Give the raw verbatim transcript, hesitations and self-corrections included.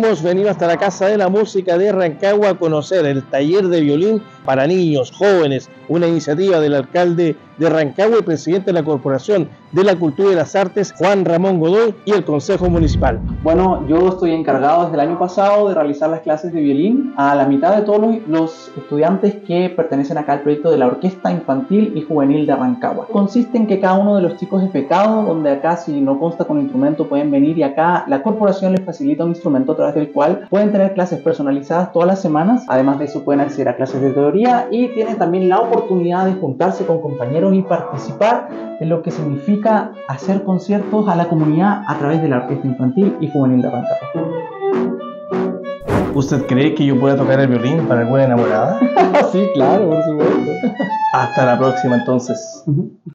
hemos venido hasta la Casa de la Música de Rancagua a conocer el taller de violín para niños, jóvenes, una iniciativa del alcalde de Rancagua y presidente de la Corporación de la Cultura y las Artes, Juan Ramón Godoy, y el Consejo Municipal. Bueno, yo estoy encargado desde el año pasado de realizar las clases de violín a la mitad de todos los, los estudiantes que pertenecen acá al proyecto de la Orquesta Infantil y Juvenil de Rancagua. Consiste en que cada uno de los chicos es becado, donde acá si no consta con instrumento pueden venir y acá la corporación les facilita un instrumento a través del cual pueden tener clases personalizadas todas las semanas. Además de eso pueden acceder a clases de teoría y tienen también la oportunidad de juntarse con compañeros y participar en lo que significa hacer conciertos a la comunidad a través de la Orquesta Infantil y Juvenil de Rancagua. ¿Usted cree que yo pueda tocar el violín para alguna enamorada? Sí, claro, por supuesto. Hasta la próxima entonces.